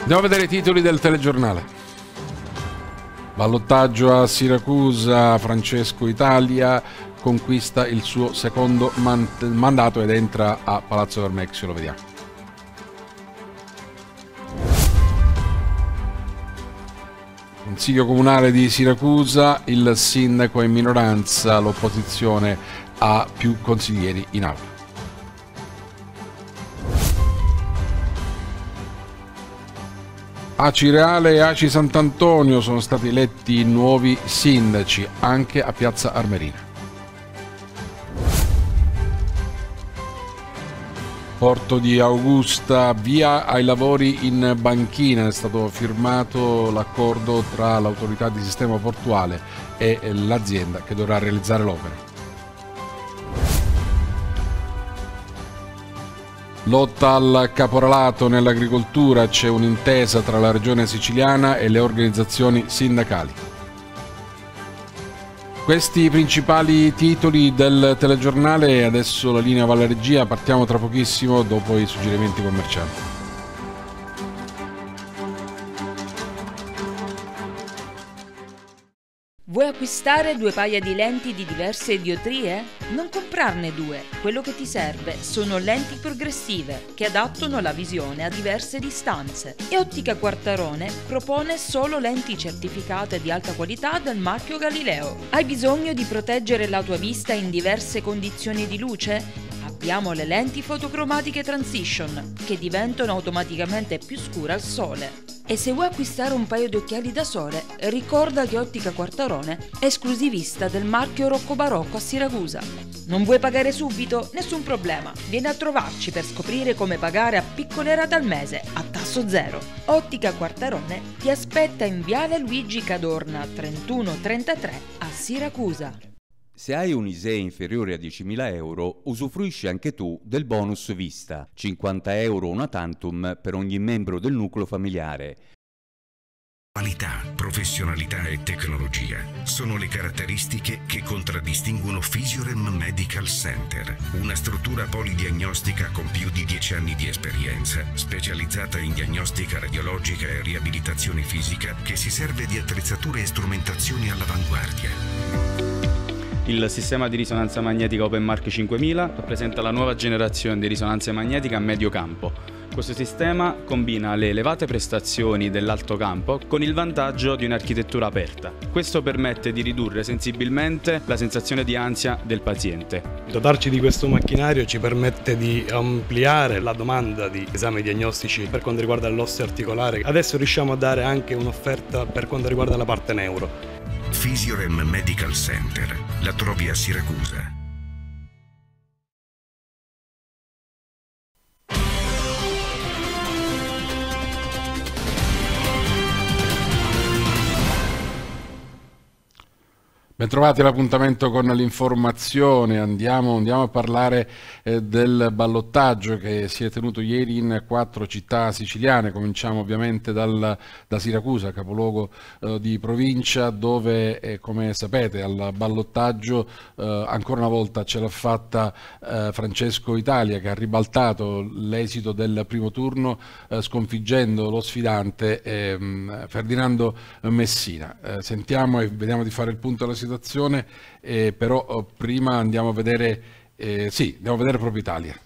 Andiamo a vedere i titoli del telegiornale. Ballottaggio a Siracusa, Francesco Italia conquista il suo secondo mandato ed entra a Palazzo Vermexio, lo vediamo. Consiglio comunale di Siracusa, il sindaco è in minoranza, l'opposizione ha più consiglieri in aula. Aci Reale e Aci Sant'Antonio sono stati eletti nuovi sindaci anche a Piazza Armerina. Porto di Augusta, via ai lavori in banchina, è stato firmato l'accordo tra l'autorità di sistema portuale e l'azienda che dovrà realizzare l'opera. Lotta al caporalato nell'agricoltura, c'è un'intesa tra la regione siciliana e le organizzazioni sindacali. Questi i principali titoli del telegiornale, adesso la linea va alla regia, partiamo tra pochissimo dopo i suggerimenti commerciali. Vuoi acquistare 2 paia di lenti di diverse diotrie? Non comprarne 2. Quello che ti serve sono lenti progressive che adattano la visione a diverse distanze. E Ottica Quartarone propone solo lenti certificate di alta qualità del marchio Galileo. Hai bisogno di proteggere la tua vista in diverse condizioni di luce? Abbiamo le lenti fotocromatiche Transition che diventano automaticamente più scure al sole. E se vuoi acquistare un paio di occhiali da sole, ricorda che Ottica Quartarone è esclusivista del marchio Rocco Barocco a Siracusa. Non vuoi pagare subito? Nessun problema. Vieni a trovarci per scoprire come pagare a piccole rate al mese, a tasso zero. Ottica Quartarone ti aspetta in Viale Luigi Cadorna 3133 a Siracusa. Se hai un ISEE inferiore a 10.000 euro, usufruisci anche tu del bonus Vista, 50 euro una tantum per ogni membro del nucleo familiare. Qualità, professionalità e tecnologia sono le caratteristiche che contraddistinguono Physiorem Medical Center, una struttura polidiagnostica con più di 10 anni di esperienza, specializzata in diagnostica radiologica e riabilitazione fisica, che si serve di attrezzature e strumentazioni all'avanguardia. Il sistema di risonanza magnetica OpenMark 5000 rappresenta la nuova generazione di risonanza magnetica a medio campo. Questo sistema combina le elevate prestazioni dell'alto campo con il vantaggio di un'architettura aperta. Questo permette di ridurre sensibilmente la sensazione di ansia del paziente. Dotarci di questo macchinario ci permette di ampliare la domanda di esami diagnostici per quanto riguarda l'osseo articolare. Adesso riusciamo a dare anche un'offerta per quanto riguarda la parte neuro. Physiorem Medical Center, la trovi a Siracusa. Bentrovati all'appuntamento con l'informazione, andiamo a parlare del ballottaggio che si è tenuto ieri in 4 città siciliane. Cominciamo ovviamente da Siracusa, capoluogo di provincia, dove come sapete al ballottaggio ancora una volta ce l'ha fatta Francesco Italia, che ha ribaltato l'esito del primo turno sconfiggendo lo sfidante Ferdinando Messina. Sentiamo e vediamo di fare il punto alla situazione, però prima andiamo a vedere, andiamo a vedere proprio Italia.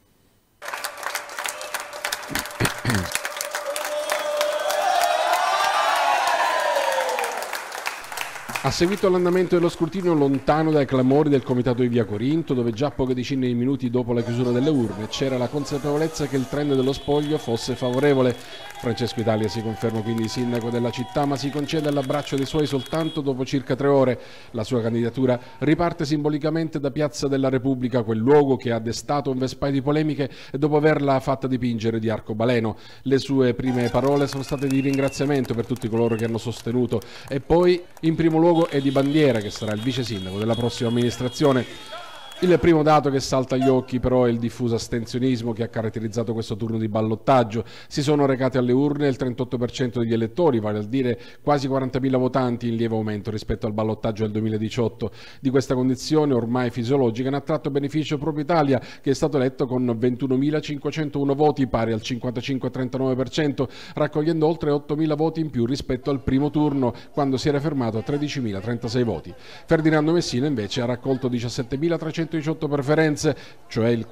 Ha seguito l'andamento dello scrutinio lontano dai clamori del comitato di Via Corinto, dove già poche decine di minuti dopo la chiusura delle urne c'era la consapevolezza che il trend dello spoglio fosse favorevole. Francesco Italia si conferma quindi sindaco della città, ma si concede l'abbraccio dei suoi soltanto dopo circa 3 ore. La sua candidatura riparte simbolicamente da Piazza della Repubblica, quel luogo che ha destato un vespaio di polemiche dopo averla fatta dipingere di arcobaleno. Le sue prime parole sono state di ringraziamento per tutti coloro che hanno sostenuto, e poi in primo luogo è di Bandiera, che sarà il vice sindaco della prossima amministrazione. Il primo dato che salta agli occhi però è il diffuso astensionismo che ha caratterizzato questo turno di ballottaggio. Si sono recati alle urne il 38% degli elettori, vale a dire quasi 40.000 votanti, in lieve aumento rispetto al ballottaggio del 2018. Di questa condizione ormai fisiologica ne ha tratto beneficio proprio Italia, che è stato eletto con 21.501 voti, pari al 55,39%, raccogliendo oltre 8.000 voti in più rispetto al primo turno, quando si era fermato a 13.036 voti. Ferdinando Messina invece ha raccolto 17.318 preferenze, cioè il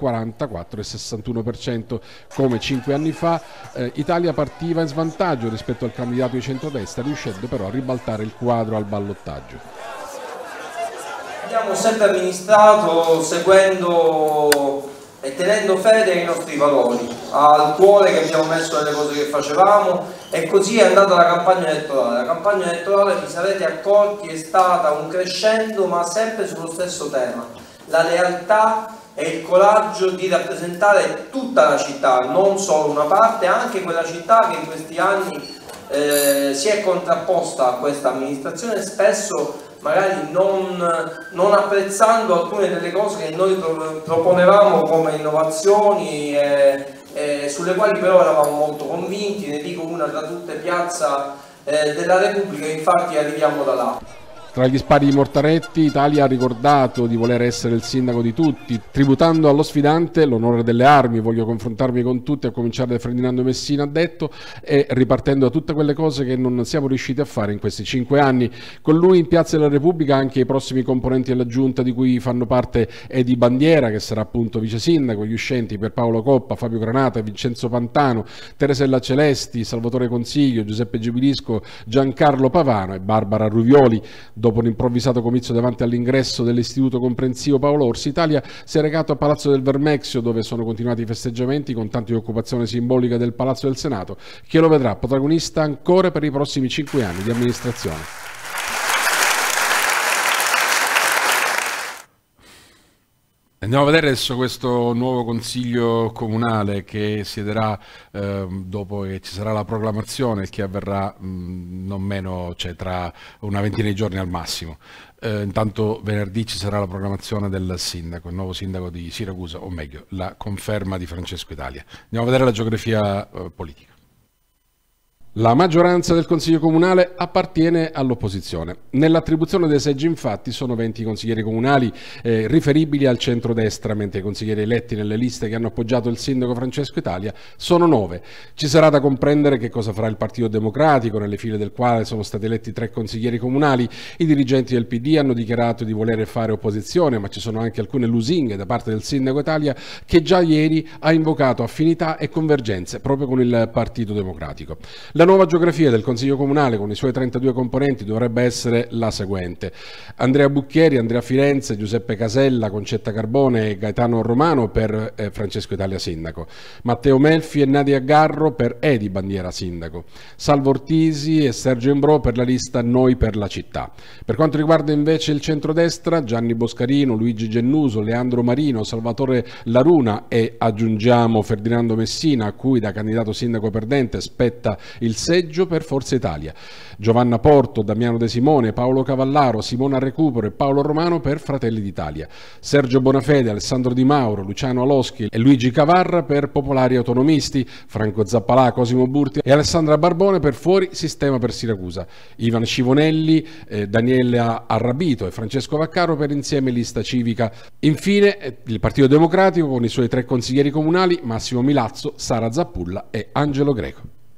44,61%. Come 5 anni fa, Italia partiva in svantaggio rispetto al candidato di centrodestra, riuscendo però a ribaltare il quadro al ballottaggio. Abbiamo sempre amministrato seguendo e tenendo fede ai nostri valori, al cuore che abbiamo messo nelle cose che facevamo, e così è andata la campagna elettorale. La campagna elettorale, vi sarete accorti, è stata un crescendo, ma sempre sullo stesso tema: la lealtà e il coraggio di rappresentare tutta la città, non solo una parte, anche quella città che in questi anni si è contrapposta a questa amministrazione, spesso magari non apprezzando alcune delle cose che noi proponevamo come innovazioni, sulle quali però eravamo molto convinti. Ne dico una tra tutte: Piazza della Repubblica, infatti arriviamo da là. Tra gli spari di Mortaretti, Italia ha ricordato di voler essere il sindaco di tutti, tributando allo sfidante l'onore delle armi. Voglio confrontarmi con tutti, a cominciare da Ferdinando Messina, ha detto, e ripartendo da tutte quelle cose che non siamo riusciti a fare in questi 5 anni. Con lui in Piazza della Repubblica anche i prossimi componenti della giunta, di cui fanno parte Edi Bandiera, che sarà appunto vice sindaco, gli uscenti per Paolo Coppa, Fabio Granata, Vincenzo Pantano, Teresella Celesti, Salvatore Consiglio, Giuseppe Gibilisco, Giancarlo Pavano e Barbara Ruvioli. Dopo un improvvisato comizio davanti all'ingresso dell'Istituto Comprensivo Paolo Orsi, Italia si è recato a Palazzo del Vermexio, dove sono continuati i festeggiamenti con tanto di occupazione simbolica del Palazzo del Senato, che lo vedrà protagonista ancora per i prossimi 5 anni di amministrazione. Andiamo a vedere adesso questo nuovo consiglio comunale che siederà dopo che ci sarà la proclamazione, che avverrà non meno, cioè tra una ventina di giorni al massimo. Intanto venerdì ci sarà la proclamazione del sindaco, il nuovo sindaco di Siracusa, o meglio, la conferma di Francesco Italia. Andiamo a vedere la geografia politica. La maggioranza del Consiglio Comunale appartiene all'opposizione. Nell'attribuzione dei seggi, infatti, sono 20 consiglieri comunali riferibili al centrodestra, mentre i consiglieri eletti nelle liste che hanno appoggiato il sindaco Francesco Italia sono 9. Ci sarà da comprendere che cosa farà il Partito Democratico, nelle file del quale sono stati eletti 3 consiglieri comunali. I dirigenti del PD hanno dichiarato di voler fare opposizione, ma ci sono anche alcune lusinghe da parte del sindaco Italia, che già ieri ha invocato affinità e convergenze proprio con il Partito Democratico. La nuova geografia del Consiglio Comunale, con i suoi 32 componenti, dovrebbe essere la seguente: Andrea Bucchieri, Andrea Firenze, Giuseppe Casella, Concetta Carbone e Gaetano Romano per Francesco Italia sindaco, Matteo Melfi e Nadia Garro per Edi Bandiera sindaco, Salvo Ortisi e Sergio Embrò per la lista Noi per la città. Per quanto riguarda invece il centrodestra, Gianni Boscarino, Luigi Gennuso, Leandro Marino, Salvatore Laruna e, aggiungiamo, Ferdinando Messina, a cui da candidato sindaco perdente spetta il seggio per Forza Italia, Giovanna Porto, Damiano De Simone, Paolo Cavallaro, Simona Recupero e Paolo Romano per Fratelli d'Italia, Sergio Bonafede, Alessandro Di Mauro, Luciano Aloschi e Luigi Cavarra per Popolari Autonomisti, Franco Zappalà, Cosimo Burti e Alessandra Barbone per Fuori Sistema per Siracusa, Ivan Scivonelli, Daniele Arrabito e Francesco Vaccaro per Insieme Lista Civica. Infine il Partito Democratico con i suoi 3 consiglieri comunali, Massimo Milazzo, Sara Zappulla e Angelo Greco.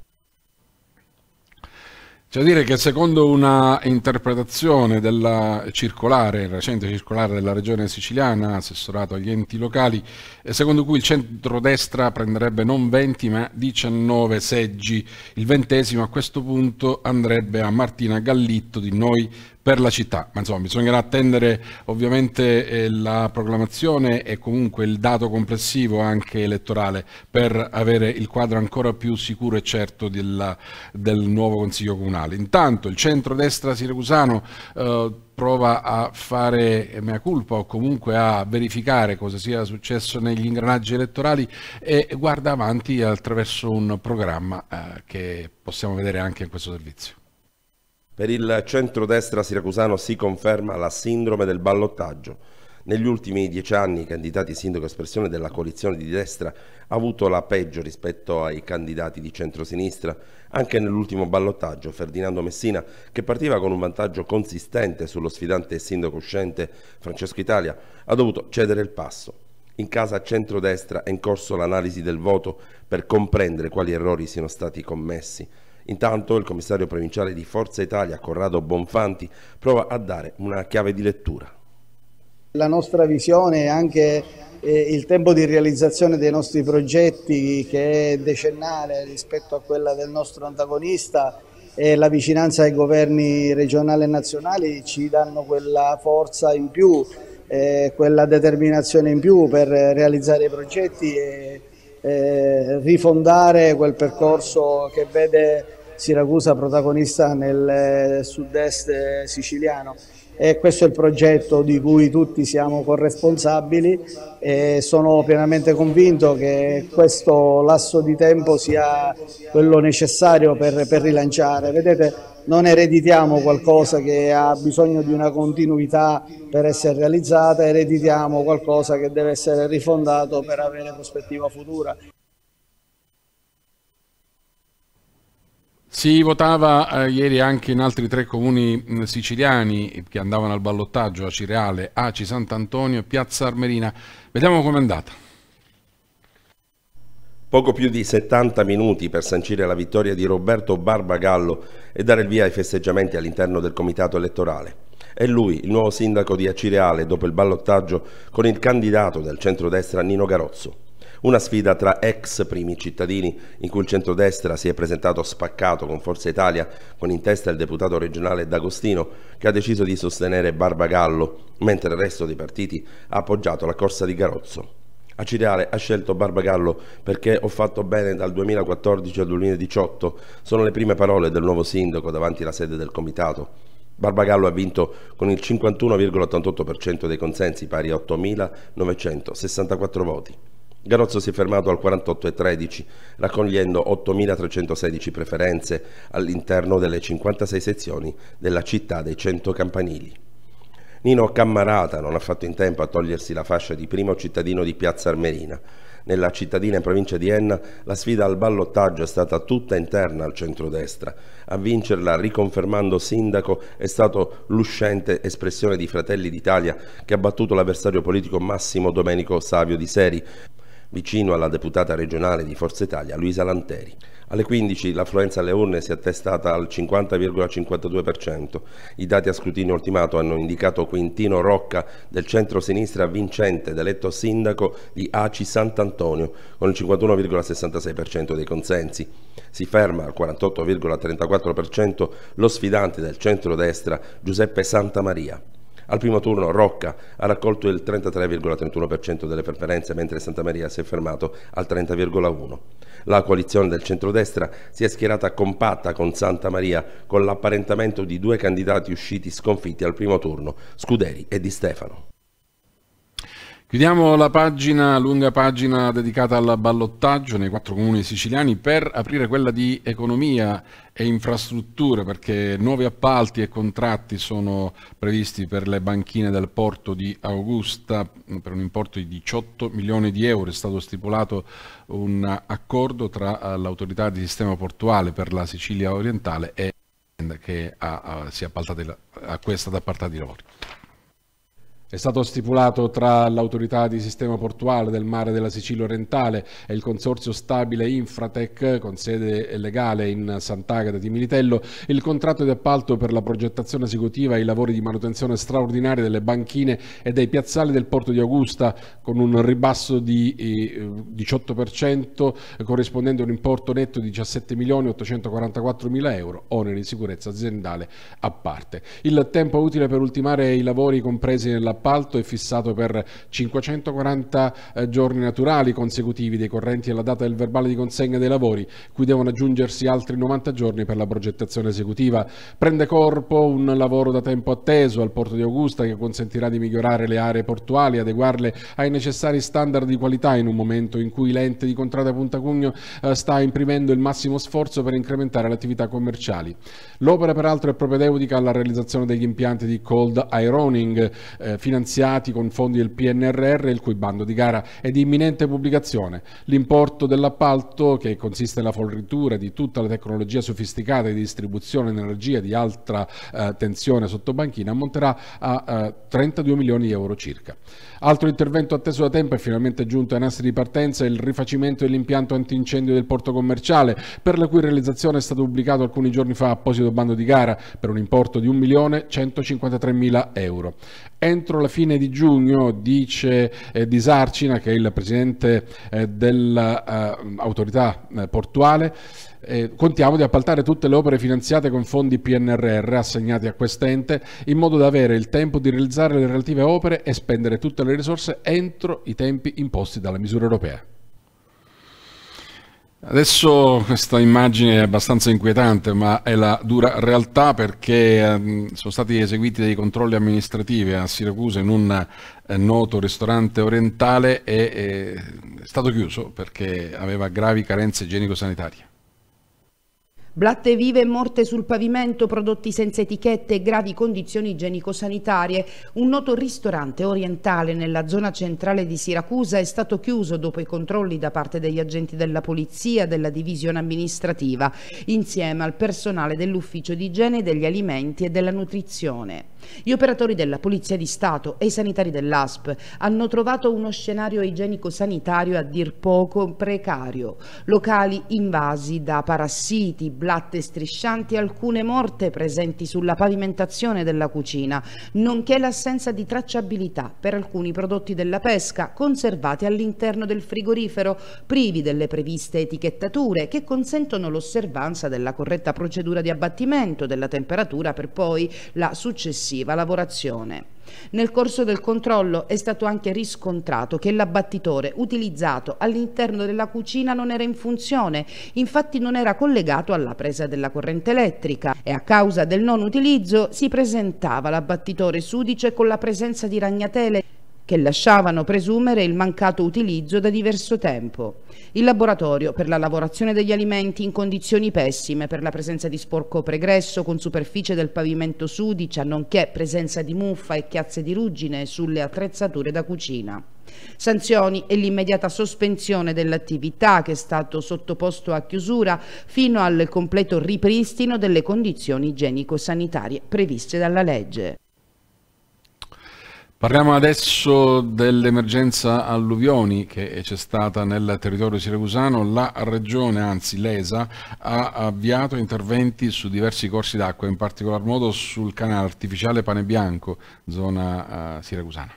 C'è da dire che secondo una interpretazione della circolare, recente circolare della Regione Siciliana, assessorato agli enti locali, secondo cui il centrodestra prenderebbe non 20 ma 19 seggi, il 20° a questo punto andrebbe a Martina Gallitto di Noi per la città, ma insomma bisognerà attendere ovviamente la proclamazione e comunque il dato complessivo anche elettorale per avere il quadro ancora più sicuro e certo del nuovo Consiglio Comunale. Intanto il centrodestra siracusano prova a fare mea culpa o comunque a verificare cosa sia successo negli ingranaggi elettorali e guarda avanti attraverso un programma che possiamo vedere anche in questo servizio. Per il centrodestra siracusano si conferma la sindrome del ballottaggio. Negli ultimi 10 anni i candidati sindaco espressione della coalizione di destra ha avuto la peggio rispetto ai candidati di centrosinistra. Anche nell'ultimo ballottaggio Ferdinando Messina, che partiva con un vantaggio consistente sullo sfidante sindaco uscente Francesco Italia, ha dovuto cedere il passo. In casa centrodestra è in corso l'analisi del voto per comprendere quali errori siano stati commessi. Intanto il commissario provinciale di Forza Italia, Corrado Bonfanti, prova a dare una chiave di lettura. La nostra visione è anche il tempo di realizzazione dei nostri progetti, che è decennale rispetto a quella del nostro antagonista, e la vicinanza ai governi regionali e nazionali ci danno quella forza in più, quella determinazione in più per realizzare i progetti e rifondare quel percorso che vede Siracusa protagonista nel sud-est siciliano. E questo è il progetto di cui tutti siamo corresponsabili e sono pienamente convinto che questo lasso di tempo sia quello necessario per rilanciare. Vedete, non ereditiamo qualcosa che ha bisogno di una continuità per essere realizzata, ereditiamo qualcosa che deve essere rifondato per avere prospettiva futura. Si votava ieri anche in altri 3 comuni siciliani che andavano al ballottaggio: Acireale, Aci Sant'Antonio e Piazza Armerina. Vediamo com'è andata. Poco più di 70 minuti per sancire la vittoria di Roberto Barbagallo e dare il via ai festeggiamenti all'interno del comitato elettorale. È lui, il nuovo sindaco di Acireale, dopo il ballottaggio con il candidato del centrodestra Nino Garozzo. Una sfida tra ex primi cittadini in cui il centrodestra si è presentato spaccato con Forza Italia, con in testa il deputato regionale D'Agostino, che ha deciso di sostenere Barbagallo, mentre il resto dei partiti ha appoggiato la corsa di Garozzo. Acireale ha scelto Barbagallo perché ho fatto bene dal 2014 al 2018, sono le prime parole del nuovo sindaco davanti alla sede del comitato. Barbagallo ha vinto con il 51,88% dei consensi, pari a 8.964 voti. Garozzo si è fermato al 48,13, raccogliendo 8.316 preferenze all'interno delle 56 sezioni della città dei 100 campanili. Nino Cammarata non ha fatto in tempo a togliersi la fascia di primo cittadino di Piazza Armerina. Nella cittadina in provincia di Enna la sfida al ballottaggio è stata tutta interna al centrodestra. A vincerla, riconfermando sindaco, è stato l'uscente espressione di Fratelli d'Italia, che ha battuto l'avversario politico Massimo Domenico Savio di Seri, vicino alla deputata regionale di Forza Italia Luisa Lanteri. Alle 15 l'affluenza alle urne si è attestata al 50,52%. I dati a scrutinio ultimato hanno indicato Quintino Rocca del centro-sinistra vincente ed eletto sindaco di Aci Sant'Antonio con il 51,66% dei consensi. Si ferma al 48,34% lo sfidante del centrodestra Giuseppe Santamaria. Al primo turno Rocca ha raccolto il 33,31% delle preferenze, mentre Santamaria si è fermato al 30,1%. La coalizione del centrodestra si è schierata compatta con Santamaria, con l'apparentamento di 2 candidati usciti sconfitti al primo turno, Scuderi e Di Stefano. Chiudiamo la pagina, lunga pagina dedicata al ballottaggio nei 4 comuni siciliani per aprire quella di economia e infrastrutture, perché nuovi appalti e contratti sono previsti per le banchine del porto di Augusta per un importo di 18 milioni di euro. È stato stipulato un accordo tra l'autorità di sistema portuale per la Sicilia orientale e che si è acquista da appaltati i lavori. È stato stipulato tra l'autorità di sistema portuale del mare della Sicilia orientale e il consorzio stabile Infratec, con sede legale in Sant'Agata di Militello, il contratto di appalto per la progettazione esecutiva e i lavori di manutenzione straordinaria delle banchine e dei piazzali del porto di Augusta, con un ribasso di 18%, corrispondente a un importo netto di 17.844.000 euro, oneri di sicurezza aziendale a parte. Il tempo utile per ultimare i lavori compresi nell'appalto è fissato per 540 giorni naturali consecutivi decorrenti alla data del verbale di consegna dei lavori, cui devono aggiungersi altri 90 giorni per la progettazione esecutiva. Prende corpo un lavoro da tempo atteso al porto di Augusta, che consentirà di migliorare le aree portuali e adeguarle ai necessari standard di qualità, in un momento in cui l'ente di Contrada Punta Cugno sta imprimendo il massimo sforzo per incrementare le attività commerciali. L'opera peraltro è propedeutica alla realizzazione degli impianti di cold ironing, finanziati con fondi del PNRR, il cui bando di gara è di imminente pubblicazione. L'importo dell'appalto, che consiste nella fornitura di tutta la tecnologia sofisticata di distribuzione di energia di alta tensione sotto banchina, ammonterà a 32 milioni di euro circa. Altro intervento atteso da tempo è finalmente giunto ai nastri di partenza il rifacimento dell'impianto antincendio del porto commerciale, per la cui realizzazione è stato pubblicato alcuni giorni fa apposito bando di gara per un importo di 1.153.000 euro. Entro la fine di giugno, dice Di Sarcina, che è il presidente dell'autorità portuale, contiamo di appaltare tutte le opere finanziate con fondi PNRR assegnati a quest'ente, in modo da avere il tempo di realizzare le relative opere e spendere tutte le risorse entro i tempi imposti dalla misura europea. Adesso questa immagine è abbastanza inquietante, ma è la dura realtà, perché sono stati eseguiti dei controlli amministrativi a Siracusa in un noto ristorante orientale e è stato chiuso perché aveva gravi carenze igienico-sanitarie. Blatte vive e morte sul pavimento, prodotti senza etichette e gravi condizioni igienico-sanitarie. Un noto ristorante orientale nella zona centrale di Siracusa è stato chiuso dopo i controlli da parte degli agenti della polizia della divisione amministrativa, insieme al personale dell'ufficio di igiene degli alimenti e della nutrizione. Gli operatori della Polizia di Stato e i sanitari dell'ASP hanno trovato uno scenario igienico-sanitario a dir poco precario. Locali invasi da parassiti, blatte striscianti e alcune morte presenti sulla pavimentazione della cucina, nonché l'assenza di tracciabilità per alcuni prodotti della pesca conservati all'interno del frigorifero, privi delle previste etichettature che consentono l'osservanza della corretta procedura di abbattimento della temperatura per poi la successiva lavorazione. Nel corso del controllo è stato anche riscontrato che l'abbattitore utilizzato all'interno della cucina non era in funzione, infatti non era collegato alla presa della corrente elettrica e a causa del non utilizzo si presentava l'abbattitore sudice con la presenza di ragnatele che lasciavano presumere il mancato utilizzo da diverso tempo. Il laboratorio per la lavorazione degli alimenti in condizioni pessime per la presenza di sporco pregresso con superficie del pavimento sudicia, nonché presenza di muffa e chiazze di ruggine sulle attrezzature da cucina. Sanzioni e l'immediata sospensione dell'attività, che è stato sottoposto a chiusura fino al completo ripristino delle condizioni igienico-sanitarie previste dalla legge. Parliamo adesso dell'emergenza alluvioni che c'è stata nel territorio siracusano. La regione, anzi l'ESA, ha avviato interventi su diversi corsi d'acqua, in particolar modo sul canale artificiale Pane Bianco, zona siracusana.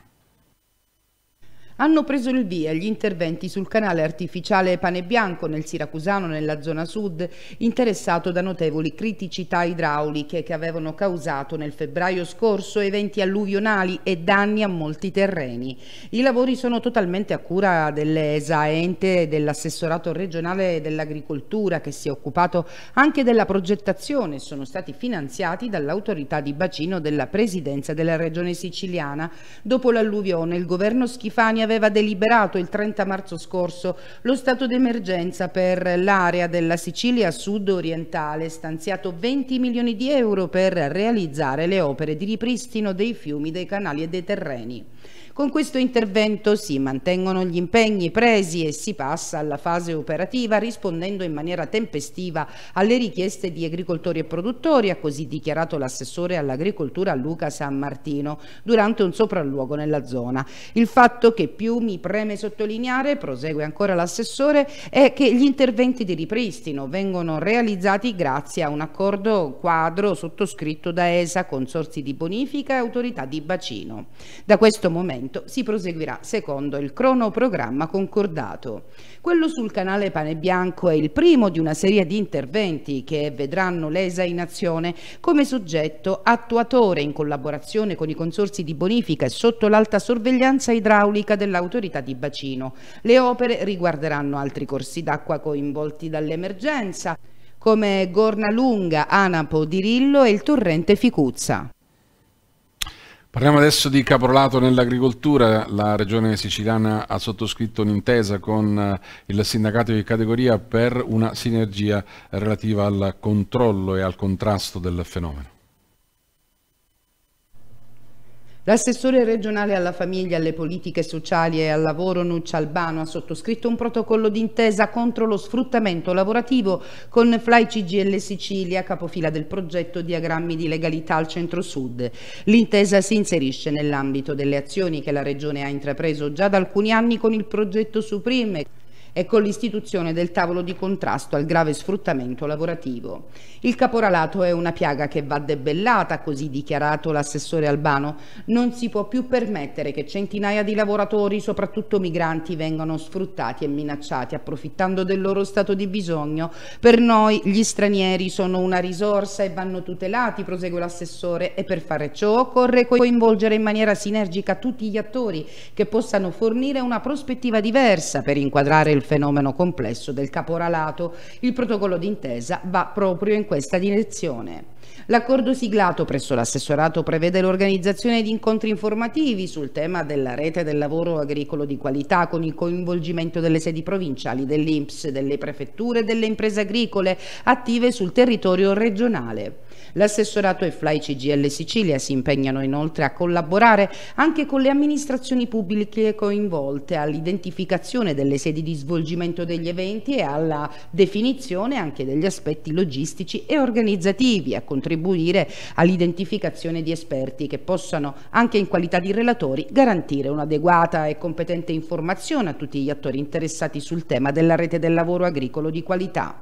Hanno preso il via gli interventi sul canale artificiale Pane Bianco nel Siracusano, nella zona sud, interessato da notevoli criticità idrauliche che avevano causato nel febbraio scorso eventi alluvionali e danni a molti terreni. I lavori sono totalmente a cura dell'ESA, ente dell'assessorato regionale dell'agricoltura, che si è occupato anche della progettazione e sono stati finanziati dall'autorità di bacino della presidenza della regione siciliana. Dopo l'alluvione il governo Schifani aveva deliberato il 30 marzo scorso lo stato d'emergenza per l'area della Sicilia sud-orientale, stanziato 20 milioni di euro per realizzare le opere di ripristino dei fiumi, dei canali e dei terreni. Con questo intervento si mantengono gli impegni presi e si passa alla fase operativa, rispondendo in maniera tempestiva alle richieste di agricoltori e produttori, ha così dichiarato l'assessore all'agricoltura Luca San Martino durante un sopralluogo nella zona. Il fatto che più mi preme sottolineare, prosegue ancora l'assessore, è che gli interventi di ripristino vengono realizzati grazie a un accordo quadro sottoscritto da ESA, consorzi di bonifica e autorità di bacino. Da questo momento si proseguirà secondo il cronoprogramma concordato. Quello sul canale Pane Bianco è il primo di una serie di interventi che vedranno l'ESA in azione come soggetto attuatore in collaborazione con i consorzi di bonifica e sotto l'alta sorveglianza idraulica dell'autorità di bacino. Le opere riguarderanno altri corsi d'acqua coinvolti dall'emergenza, come Gorna Lunga, Anapo, Dirillo e il torrente Ficuzza. Parliamo adesso di caporalato nell'agricoltura. La regione siciliana ha sottoscritto un'intesa con il sindacato di categoria per una sinergia relativa al controllo e al contrasto del fenomeno. L'assessore regionale alla famiglia, alle politiche sociali e al lavoro Nuccia Albano ha sottoscritto un protocollo d'intesa contro lo sfruttamento lavorativo con Fly CGIL Sicilia, capofila del progetto Diagrammi di legalità al Centro-Sud. L'intesa si inserisce nell'ambito delle azioni che la Regione ha intrapreso già da alcuni anni con il progetto Supreme e con l'istituzione del tavolo di contrasto al grave sfruttamento lavorativo. Il caporalato è una piaga che va debellata, così dichiarato l'assessore Albano. Non si può più permettere che centinaia di lavoratori, soprattutto migranti, vengano sfruttati e minacciati approfittando del loro stato di bisogno. Per noi gli stranieri sono una risorsa e vanno tutelati, prosegue l'assessore, e per fare ciò occorre coinvolgere in maniera sinergica tutti gli attori che possano fornire una prospettiva diversa per inquadrare il fenomeno complesso del caporalato. Il protocollo d'intesa va proprio in questa direzione. L'accordo siglato presso l'assessorato prevede l'organizzazione di incontri informativi sul tema della rete del lavoro agricolo di qualità con il coinvolgimento delle sedi provinciali, dell'INPS, delle prefetture e delle imprese agricole attive sul territorio regionale. L'assessorato e Fly CGIL Sicilia si impegnano inoltre a collaborare anche con le amministrazioni pubbliche coinvolte all'identificazione delle sedi di svolgimento degli eventi e alla definizione anche degli aspetti logistici e organizzativi, a contribuire all'identificazione di esperti che possano, anche in qualità di relatori, garantire un'adeguata e competente informazione a tutti gli attori interessati sul tema della rete del lavoro agricolo di qualità.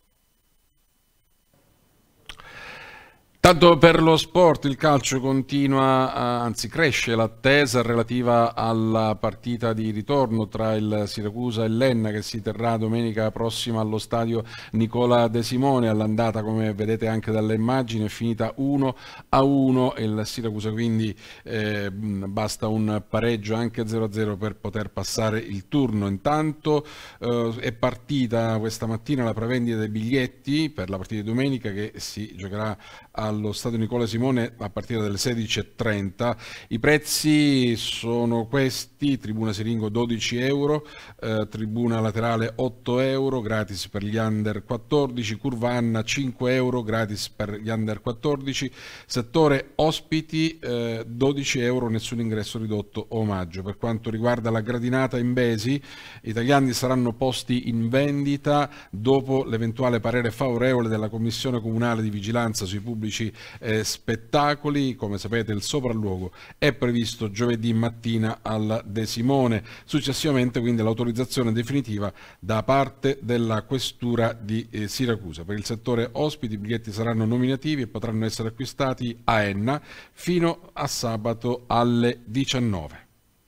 Tanto per lo sport, il calcio continua, anzi cresce l'attesa relativa alla partita di ritorno tra il Siracusa e l'Enna che si terrà domenica prossima allo stadio Nicola De Simone. All'andata, come vedete anche dalle immagini, è finita 1-1 e il Siracusa quindi basta un pareggio anche 0-0 per poter passare il turno. Intanto è partita questa mattina la prevendita dei biglietti per la partita di domenica che si giocherà allo stadio Nicola Simone a partire dalle 16:30. I prezzi sono questi: tribuna Siringo 12 euro, tribuna laterale 8 euro, gratis per gli under 14, curva Anna 5 euro, gratis per gli under 14, settore ospiti 12 euro, nessun ingresso ridotto o omaggio. Per quanto riguarda la gradinata in Besi, i tagliandi saranno posti in vendita dopo l'eventuale parere favorevole della Commissione Comunale di Vigilanza sui Pubblici Spettacoli. Come sapete il sopralluogo è previsto giovedì mattina al De Simone, successivamente quindi l'autorizzazione definitiva da parte della Questura di Siracusa. Per il settore ospiti i biglietti saranno nominativi e potranno essere acquistati a Enna fino a sabato alle 19.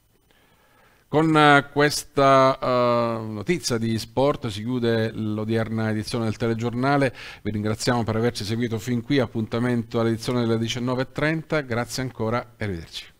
Con questa notizia di sport si chiude l'odierna edizione del telegiornale. Vi ringraziamo per averci seguito fin qui. Appuntamento all'edizione delle 19:30. Grazie ancora e arrivederci.